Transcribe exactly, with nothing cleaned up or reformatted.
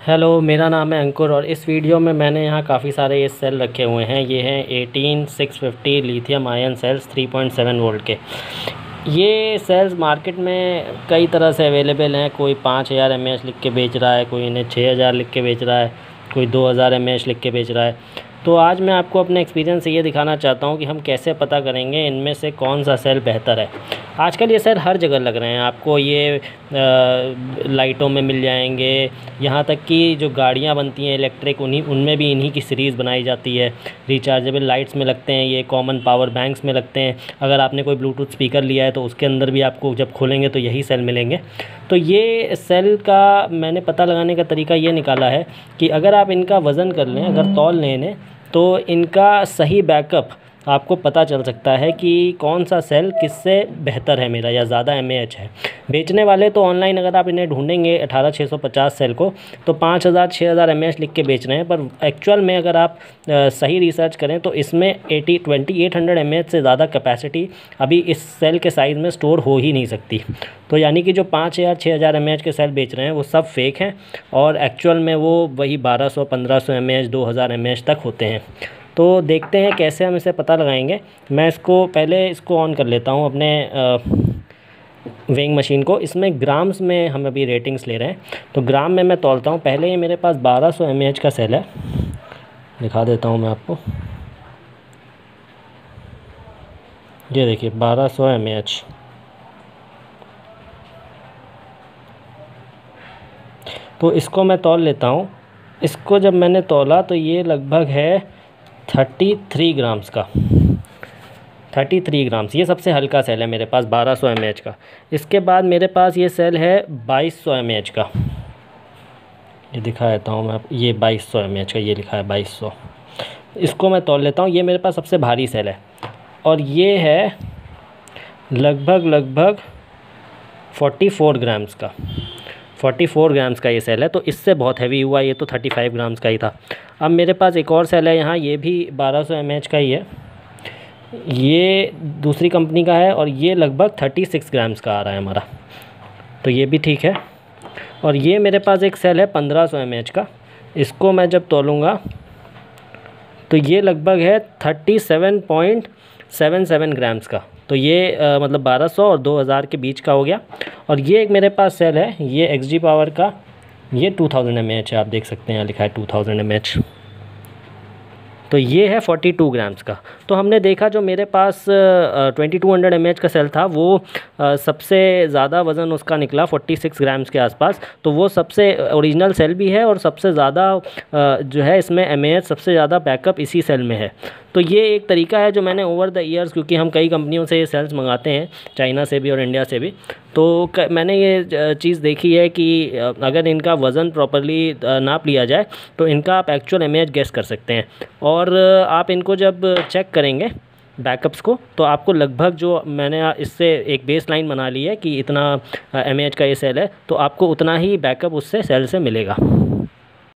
Hello, मेरा नाम है अंकुर और इस वीडियो में मैंने यहाँ काफ़ी सारे ये सेल रखे हुए हैं। ये हैं eighteen six fifty lithium ion cells three point seven volt के। ये सेल्स मार्केट में कई तरह से अवेलेबल हैं। कोई पाँच हज़ार एम ए एच लिख के बेच रहा है, कोई इन्हें छः हज़ार लिख के बेच रहा है, कोई दो हज़ार एम ए एच लिख के बेच रहा है। तो आज मैं आपको अपने एक्सपीरियंस से ये दिखाना चाहता हूँ कि हम कैसे पता करेंगे इनमें से कौन सा सेल बेहतर है। आजकल ये सेल हर जगह लग रहे हैं, आपको ये आ, लाइटों में मिल जाएंगे, यहाँ तक कि जो गाड़ियाँ बनती हैं इलेक्ट्रिक उन्हीं उनमें भी इन्हीं की सीरीज़ बनाई जाती है। रिचार्जेबल लाइट्स में लगते हैं, ये कॉमन पावर बैंक्स में लगते हैं। अगर आपने कोई ब्लूटूथ स्पीकर लिया है तो उसके अंदर भी आपको जब खोलेंगे तो यही सेल मिलेंगे। तो ये सेल का मैंने पता लगाने का तरीका ये निकाला है कि अगर आप इनका वज़न कर लें, अगर तौल लें इन्हें, तो इनका सही बैकअप आपको पता चल सकता है कि कौन सा सेल किससे बेहतर है मेरा या ज़्यादा एम ए एच है। बेचने वाले तो ऑनलाइन अगर आप इन्हें ढूंढेंगे अठारह छः सौ पचास सेल को तो पाँच हज़ार छः हज़ार एम ए एच लिख के बेच रहे हैं, पर एक्चुअल में अगर आप आ, सही रिसर्च करें तो इसमें eighty twenty eight hundred M A H से ज़्यादा कैपेसिटी अभी इस सेल के साइज़ में स्टोर हो ही नहीं सकती। तो यानी कि जो पाँच हज़ार छः हज़ार एम ए एच के सेल बेच रहे हैं वो सब फेक हैं और एक्चुअल में वो वही बारह सौ पंद्रह सौ एम ए एच दो हज़ार एम ए एच तक होते हैं। तो देखते हैं कैसे हम इसे पता लगाएंगे। मैं इसको पहले इसको ऑन कर लेता हूँ अपने वेइंग मशीन को। इसमें ग्राम्स में हम अभी रेटिंग्स ले रहे हैं, तो ग्राम में मैं तौलता हूँ। पहले ये मेरे पास बारह सौ एम ए एच का सेल है, दिखा देता हूँ मैं आपको। ये देखिए बारह सौ एम ए एच। तो इसको मैं तौल लेता हूँ। इसको जब मैंने तौला तो ये लगभग है थर्टी थ्री ग्राम्स का, थर्टी थ्री ग्राम्स। ये सबसे हल्का सेल है मेरे पास बारह सौ एम ए एच का। इसके बाद मेरे पास ये सेल है बाईस सौ एम ए एच का। ये दिखा देता हूँ मैं, ये बाईस सौ एम ए एच का, ये लिखा है बाईस सौ। इसको मैं तौल लेता हूँ। ये मेरे पास सबसे भारी सेल है और ये है लगभग लगभग फोर्टी फोर ग्राम्स का। फोर्टी फोर ग्राम्स का ये सेल है, तो इससे बहुत हैवी हुआ। ये तो थर्टी फाइव ग्राम्स का ही था। अब मेरे पास एक और सेल है यहाँ, ये भी बारह सौ एम ए एच का ही है। ये दूसरी कंपनी का है और ये लगभग थर्टी सिक्स ग्राम्स का आ रहा है हमारा, तो ये भी ठीक है। और ये मेरे पास एक सेल है पंद्रह सौ एम ए एच का। इसको मैं जब तोलूँगा तो ये लगभग है thirty seven point seven seven grams का। तो ये आ, मतलब बारह सौ और दो हज़ार के बीच का हो गया। और ये एक मेरे पास सेल है, ये एक्स जी पावर का, ये two thousand M A H है। आप देख सकते हैं यहाँ लिखा है two thousand M A H. तो ये है फोर्टी टू ग्राम्स का। तो हमने देखा जो मेरे पास twenty two hundred M A H का सेल था वो आ, सबसे ज़्यादा वज़न उसका निकला फोर्टी सिक्स ग्राम्स के आसपास। तो वो सबसे ओरिजिनल सेल भी है और सबसे ज़्यादा जो है इसमें एम ए एच सबसे ज़्यादा बैकअप इसी सेल में है। तो ये एक तरीका है जो मैंने ओवर द ईयर्स, क्योंकि हम कई कंपनियों से ये सेल्स मंगाते हैं, चाइना से भी और इंडिया से भी, तो मैंने ये चीज़ देखी है कि अगर इनका वज़न प्रॉपर्ली नाप लिया जाए तो इनका आप actual M A H guess कर सकते हैं। और आप इनको जब चेक करेंगे बैकअप्स को तो आपको लगभग जो मैंने इससे एक बेस लाइन बना ली है कि इतना एम ए एच का ये सेल है, तो आपको उतना ही बैकअप उससे सेल से मिलेगा।